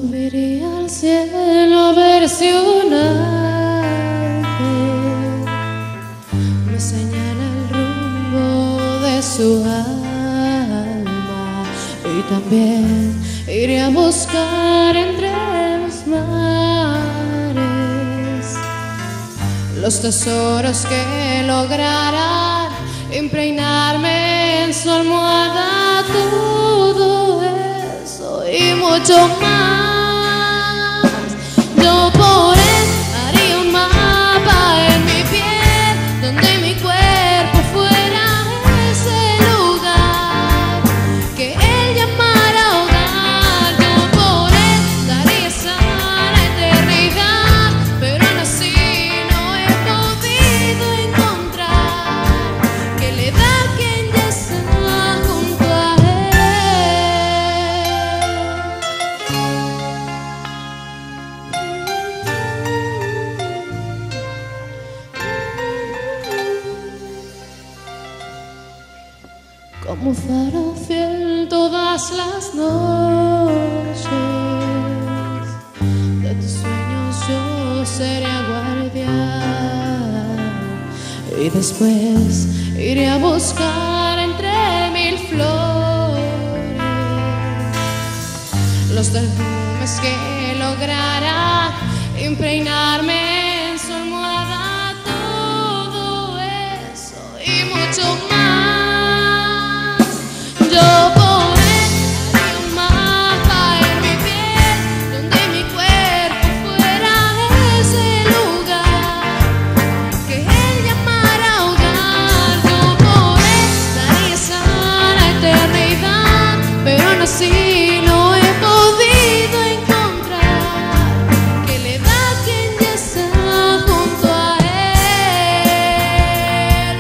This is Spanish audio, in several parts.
Subiría al cielo a ver si un ángel me señala el rumbo de su alma, y también iré a buscar entre los mares los tesoros que lograrán impregnarme en su almohada. Todo eso y mucho más. Yo por él haría un mapa en mi piel, donde mi cuerpo fuera ese lugar que él llamara hogar. Yo por él daría esa la eternidad, pero aún así no he podido encontrar que le da a quien ya está junto a él. Como faro fiel todas las noches, de tus sueños yo seré guardián, y después iré a buscar entre mil flores los perfumes que lograrán impregnarme en su almohada. Todo eso y mucho más. Yo por él haría un mapa en mi piel, donde mi cuerpo fuera ese lugar que él llamara hogar. Yo por él daría esa la eternidad, pero aún así no he podido encontrar que le da a quien ya está junto a él.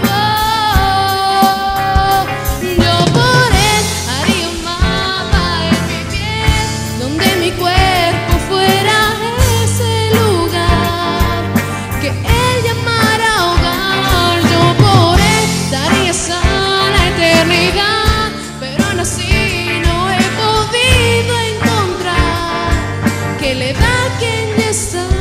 Yo por él haría un mapa en mi piel, donde mi cuerpo fuera ese lugar que él llamara hogar. Yo por él daría esa la eternidad, pero aún así no he podido encontrar que le da a quien ya está